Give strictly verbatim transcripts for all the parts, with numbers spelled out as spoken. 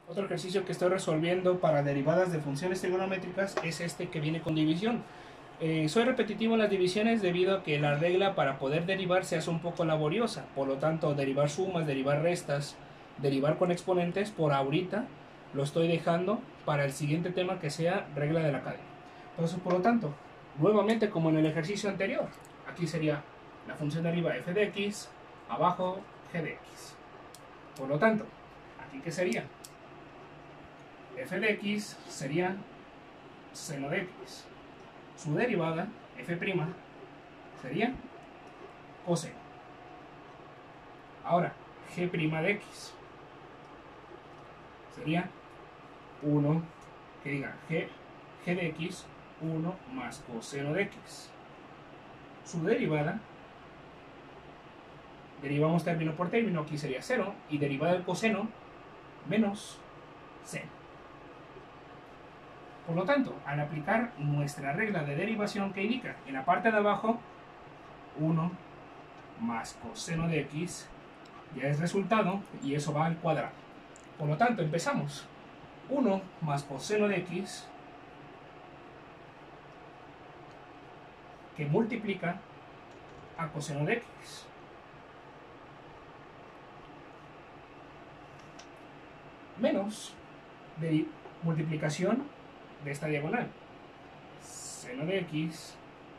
Otro ejercicio que estoy resolviendo para derivadas de funciones trigonométricas es este que viene con división. Eh, soy repetitivo en las divisiones debido a que la regla para poder derivar se hace un poco laboriosa. Por lo tanto, derivar sumas, derivar restas, derivar con exponentes, por ahorita lo estoy dejando para el siguiente tema, que sea regla de la cadena. Entonces, por lo tanto, nuevamente como en el ejercicio anterior, aquí sería la función de arriba f de x, abajo g de x. Por lo tanto, aquí ¿qué sería? F de x sería seno de x. Su derivada, f', sería coseno. Ahora, g' de x sería uno, que diga g, g de x, uno más coseno de x. Su derivada, derivamos término por término, aquí sería cero, y derivada del coseno, menos seno. Por lo tanto, al aplicar nuestra regla de derivación que indica en la parte de abajo uno más coseno de x, ya es resultado y eso va al cuadrado. Por lo tanto, empezamos. uno más coseno de x que multiplica a coseno de x. Menos de multiplicación de esta diagonal, seno de x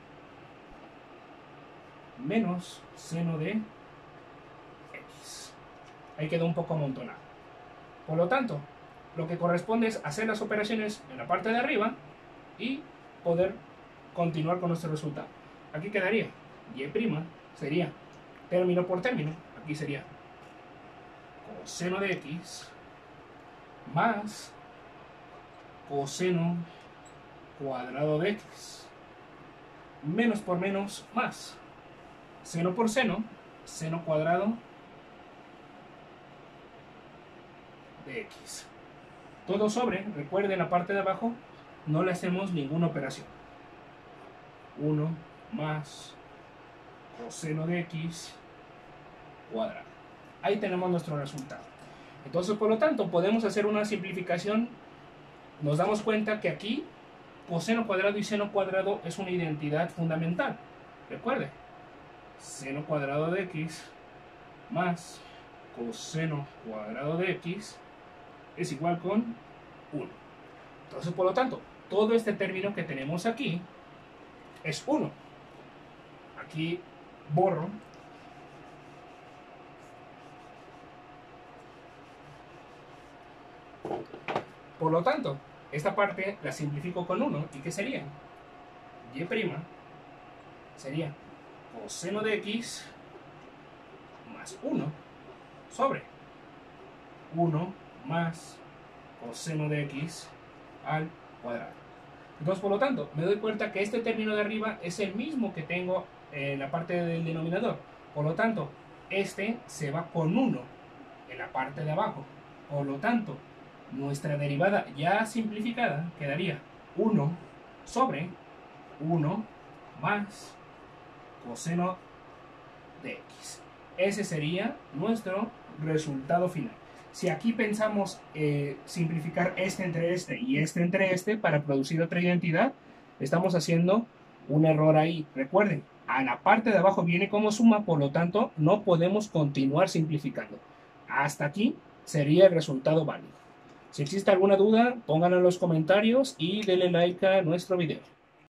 menos seno de x. Ahí quedó un poco amontonado. Por lo tanto, lo que corresponde es hacer las operaciones en la parte de arriba y poder continuar con nuestro resultado. Aquí quedaría y' sería término por término, aquí sería coseno de x más coseno cuadrado de x, menos por menos más, seno por seno, seno cuadrado de x. Todo sobre, recuerden, la parte de abajo no le hacemos ninguna operación. uno más coseno de x cuadrado. Ahí tenemos nuestro resultado. Entonces, por lo tanto, podemos hacer una simplificación. Nos damos cuenta que aquí coseno cuadrado y seno cuadrado es una identidad fundamental. Recuerde, seno cuadrado de x más coseno cuadrado de x es igual con uno. Entonces, por lo tanto, todo este término que tenemos aquí es uno. Aquí borro. Por lo tanto, esta parte la simplifico con uno. ¿Y qué sería? Y' sería coseno de x más uno sobre uno más coseno de x al cuadrado. Entonces, por lo tanto, me doy cuenta que este término de arriba es el mismo que tengo en la parte del denominador. Por lo tanto, este se va con uno en la parte de abajo. Por lo tanto, nuestra derivada ya simplificada quedaría uno sobre uno más coseno de x. Ese sería nuestro resultado final. Si aquí pensamos eh, simplificar este entre este y este entre este para producir otra identidad, estamos haciendo un error ahí. Recuerden, a la parte de abajo viene como suma, por lo tanto no podemos continuar simplificando. Hasta aquí sería el resultado válido. Si existe alguna duda, pónganla en los comentarios y denle like a nuestro video.